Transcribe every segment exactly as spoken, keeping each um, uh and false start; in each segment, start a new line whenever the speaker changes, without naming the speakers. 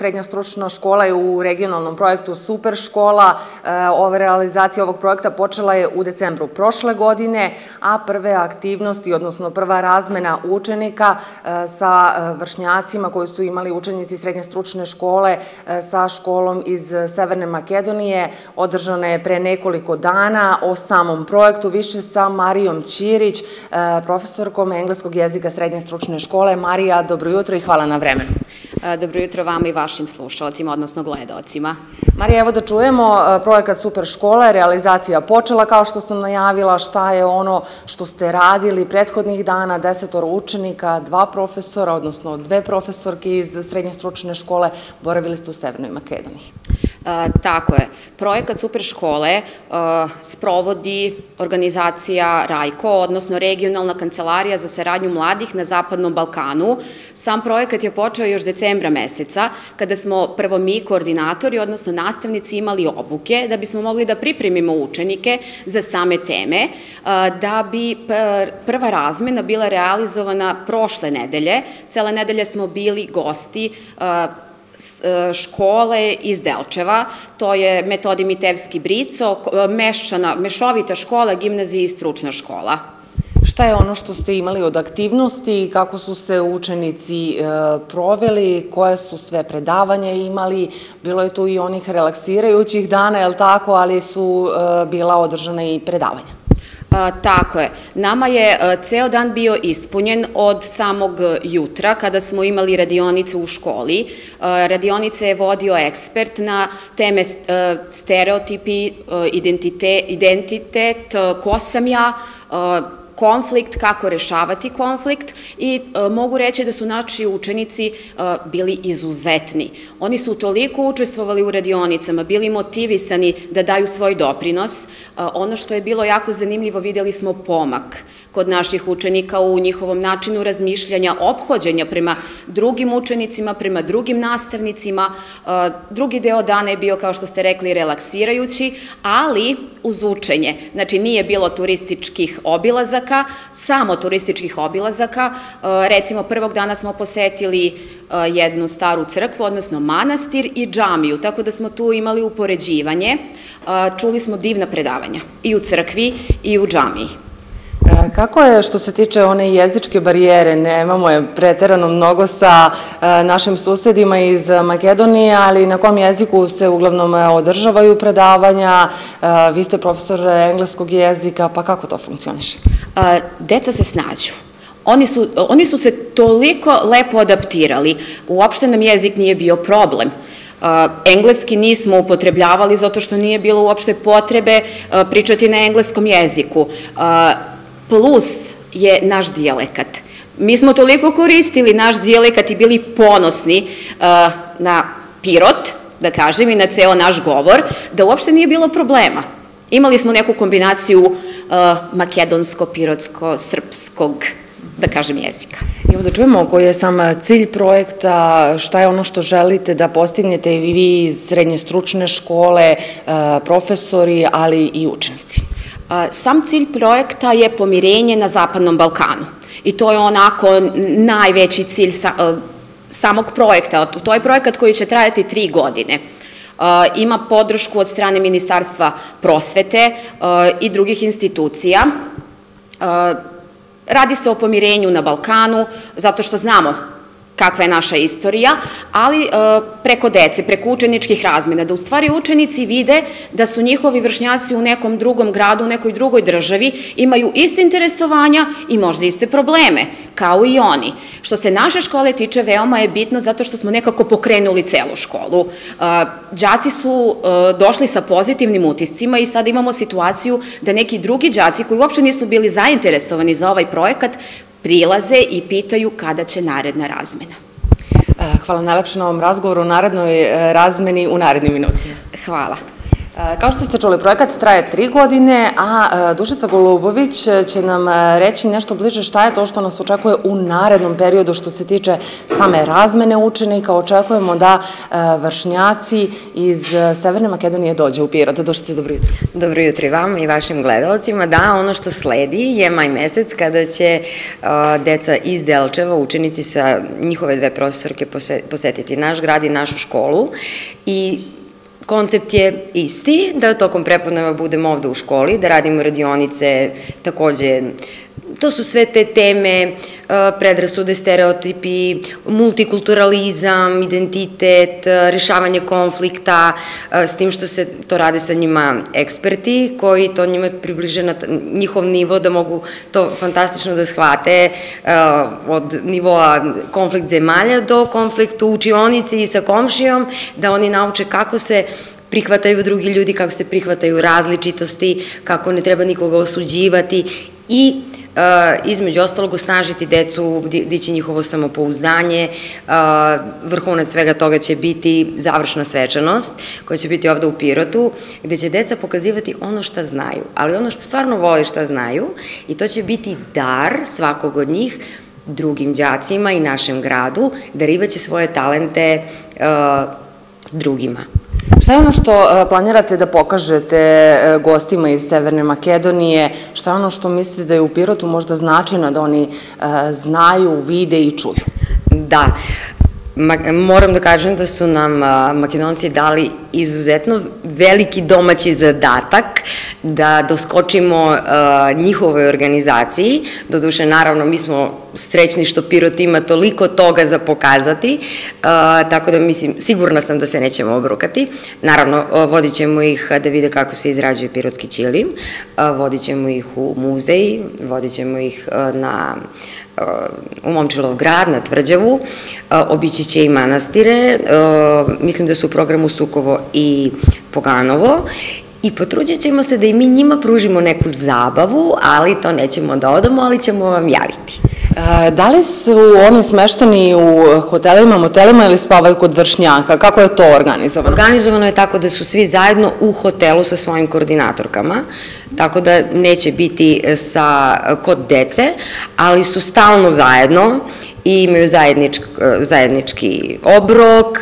srednja stručna škola je u regionalnom projektu Super škola. Ova realizacija ovog projekta počela je u decembru prošle godine, a prve aktivnosti, odnosno prva razmena učenika sa vršnjacima koji su imali učenici srednje stručne škole sa školom iz Severne Makedonije održana je pre nekoliko dana. O samom projektu više sa Marijom Ćirić, profesorkom engleskog jezika srednje stručne škole. Marija, dobro jutro i hvala na vremenu.
Dobro jutro vama i vašim slušalcima, odnosno gledaocima.
Marija, evo da čujemo, projekat Super škola, realizacija počela kao što sam najavila, šta je ono što ste radili prethodnih dana, desetoro učenika, dva profesora, odnosno dve profesorke iz srednje stručne škole, boravili ste u Severnoj Makedoniji.
Tako je. Projekat Super škole sprovodi organizacija RAJKO, odnosno Regionalna kancelarija za saradnju mladih na Zapadnom Balkanu. Sam projekat je počeo još decembra meseca, kada smo prvo mi, koordinatori, odnosno nastavnici, imali obuke, da bismo mogli da pripremimo učenike za same teme, da bi prva razmena bila realizovana prošle nedelje. Cele nedelje smo bili gosti škole iz Delčeva, to je Metodi Mitevski Brico, mešovita škola, gimnazija i stručna škola.
Šta je ono što ste imali od aktivnosti, kako su se učenici proveli, koje su sve predavanja imali, bilo je tu i onih relaksirajućih dana, je li tako, ali su bila održana i predavanja?
Tako je. Nama je ceo dan bio ispunjen od samog jutra kada smo imali radionice u školi. Radionice je vodio ekspert na teme stereotipi, identitet, ko sam ja, konflikt, kako rešavati konflikt i mogu reći da su naši učenici bili izuzetni. Oni su toliko učestvovali u radionicama, bili motivisani da daju svoj doprinos. Ono što je bilo jako zanimljivo, videli smo pomak kod naših učenika u njihovom načinu razmišljanja, ophođenja prema drugim učenicima, prema drugim nastavnicima. Drugi deo dana je bio, kao što ste rekli, relaksirajući, ali uz učenje. Znači, nije bilo turističkih obilazaka, samo turističkih obilazaka. Recimo, prvog dana smo posetili jednu staru crkvu, odnosno manastir i džamiju, tako da smo tu imali upoređivanje. Čuli smo divna predavanja i u crkvi i u džamiji.
Kako je što se tiče one jezičke barijere? Nemamo je preterano mnogo sa našim susedima iz Makedonije, ali na kom jeziku se uglavnom održavaju predavanja? Vi ste profesor engleskog jezika, pa kako to funkcioniše?
Deca se snađu. Oni su se toliko lepo adaptirali. Uopšte nam jezik nije bio problem. Engleski nismo upotrebljavali zato što nije bilo uopšte potrebe pričati na engleskom jeziku. Plus je naš dijalekat. Mi smo toliko koristili naš dijalekat i bili ponosni na Pirot, da kažem, i na ceo naš govor, da uopšte nije bilo problema. Imali smo neku kombinaciju makedonsko-pirotsko-srpskog, da kažem, jezika.
Evo da čujemo koji je sam cilj projekta, šta je ono što želite da postignete i vi iz srednje stručne škole, profesori, ali i učenici.
Sam cilj projekta je pomirenje na Zapadnom Balkanu i to je onako najveći cilj samog projekta. To je projekat koji će trajati tri godine. Ima podršku od strane Ministarstva prosvete i drugih institucija. Radi se o pomirenju na Balkanu, zato što znamo kakva je naša istorija, ali preko dece, preko učeničkih razmena, da u stvari učenici vide da su njihovi vršnjaci u nekom drugom gradu, u nekoj drugoj državi, imaju iste interesovanja i možda iste probleme, kao i oni. Što se naše škole tiče, veoma je bitno zato što smo nekako pokrenuli celu školu. Đaci su došli sa pozitivnim utiscima i sad imamo situaciju da neki drugi đaci koji uopšte nisu bili zainteresovani za ovaj projekat prilaze i pitaju kada će naredna razmena.
Hvala najlepše na ovom razgovoru, u narednoj razmeni u narednim minutima.
Hvala.
Kao što ste čuli, projekat traje tri godine, a Dušica Golubović će nam reći nešto bliže šta je to što nas očekuje u narednom periodu što se tiče same razmene učenika. Očekujemo da vršnjaci iz Severne Makedonije dođu u Pirot. Dušice, dobro jutro.
Dobro jutro i vama i vašim gledalcima. Da, ono što sledi je maj mesec kada će deca iz Delčeva, učenici sa njihove dve profesorke posetiti naš grad i našu školu i koncept je isti, da tokom prepodneva budemo ovde u školi, da radimo radionice, takođe, to su sve te teme, predrasude, stereotipi, multikulturalizam, identitet, rešavanje konflikta, s tim što se to rade sa njima eksperti, koji to njima približe na njihov nivo, da mogu to fantastično da shvate od nivoa konflikt zemalja do konfliktu u učionici i sa komšijom, da oni nauče kako se prihvataju drugi ljudi, kako se prihvataju različitosti, kako ne treba nikoga osuđivati i između ostalog osnažiti decu, dići njihovo samopouzdanje. Vrhunac svega toga će biti završna svečanost koja će biti ovde u Pirotu, gde će deca pokazivati ono šta znaju, ali ono što stvarno vole šta znaju, i to će biti dar svakog od njih drugim đacima i našem gradu, darivaće svoje talente drugima.
Šta je ono što planirate da pokažete gostima iz Severne Makedonije? Šta je ono što mislite da je u Pirotu možda značajno da oni znaju, vide i čuju?
Da, moram da kažem da su nam Makedonci dali izuzetno veliki domaći zadatak da doskočimo njihovoj organizaciji. Doduše, naravno, mi smo srećni što Pirot ima toliko toga za pokazati, tako da mislim, sigurna sam da se nećemo obrukati. Naravno, vodit ćemo ih da vide kako se izrađuje pirotski ćilim, vodit ćemo ih u muzej, vodit ćemo ih na u Momčilov grad, na Tvrđavu, obići će i manastire, mislim da su u programu Sukovo i Poganovo, i potrudit ćemo se da i mi njima pružimo neku zabavu, ali to nećemo da odamo, ali ćemo vam javiti.
Da li su oni smešteni u hotelima, motelima ili spavaju kod vršnjaka? Kako je to organizovano?
Organizovano je tako da su svi zajedno u hotelu sa svojim koordinatorkama, tako da neće biti kod dece, ali su stalno zajedno i imaju zajednički obrok.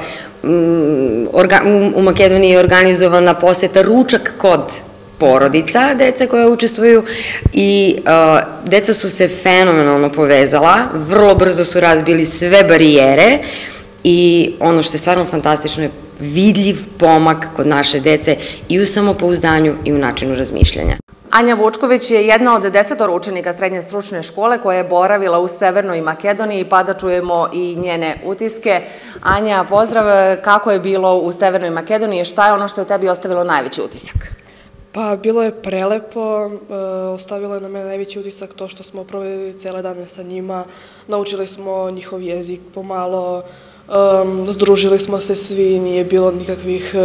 U Makedoniji je organizovana poseta ručak kod porodica, deca koja učestvuju, i deca su se fenomenalno povezala, vrlo brzo su razbili sve barijere i ono što je stvarno fantastično je vidljiv pomak kod naše dece i u samopouzdanju i u načinu razmišljanja.
Anja Vučković je jedna od desetora učenika srednje stručne škole koja je boravila u Severnoj Makedoniji, pa da čujemo i njene utiske. Anja, pozdrav, kako je bilo u Severnoj Makedoniji, šta je ono što je tebi ostavilo najveći utisak?
Pa, bilo je prelepo, ostavilo je na mene najveći utisak to što smo proveli cele dane sa njima, naučili smo njihov jezik pomalo, združili smo se svi, nije bilo nikakvih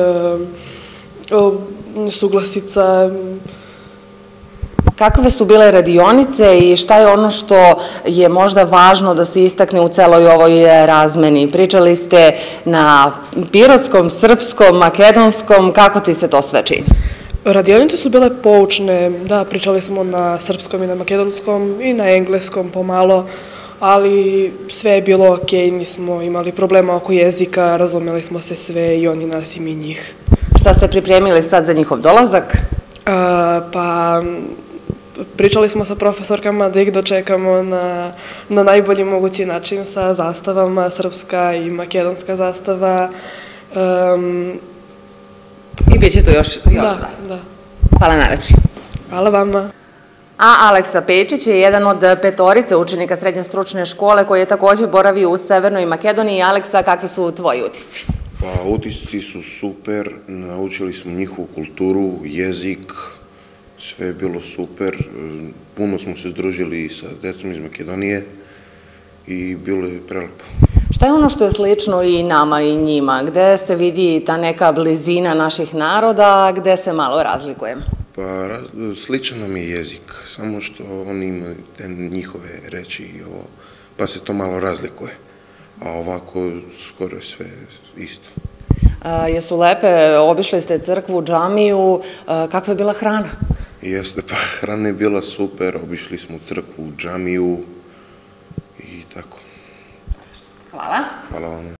nesuglasica.
Kakve su bile radionice i šta je ono što je možda važno da se istakne u celoj ovoj razmeni? Pričali ste na pirotskom, srpskom, makedonskom, kako ti se to sve čini?
Radionice su bile poučne, da, pričali smo na srpskom i na makedonskom i na engleskom pomalo, ali sve je bilo okej, nismo imali problema oko jezika, razumeli smo se sve, i oni nas i mi njih.
Šta ste pripremili sad za njihov dolazak?
Pa, pričali smo sa profesorkama da ih dočekamo na najbolji mogući način sa zastavama, srpska i makedonska zastava.
I bit će tu još stvari.
Da, da.
Hvala najlepši.
Hvala vama.
A Aleksa Pejčić je jedan od petorice učenika srednje stručne škole koji je takođe boravio u Severnoj Makedoniji. Aleksa, kakvi su tvoji utisci?
Pa, utisci su super, naučili smo njihovu kulturu, jezik, sve je bilo super, puno smo se združili sa decom iz Makedonije i bilo je prelepo.
Šta je ono što je slično i nama i njima? Gde se vidi ta neka blizina naših naroda, a gde se malo razlikujemo?
Pa, sličan nam je jezik, samo što oni imaju njihove reči i ovo, pa se to malo razlikuje. A ovako skoro je sve isto.
Jesu lepe, obišli ste crkvu, džamiju, kakva je bila hrana?
Jeste, pa hrana je bila super, obišli smo crkvu, džamiju i tako.
Hvala.
Hvala vam.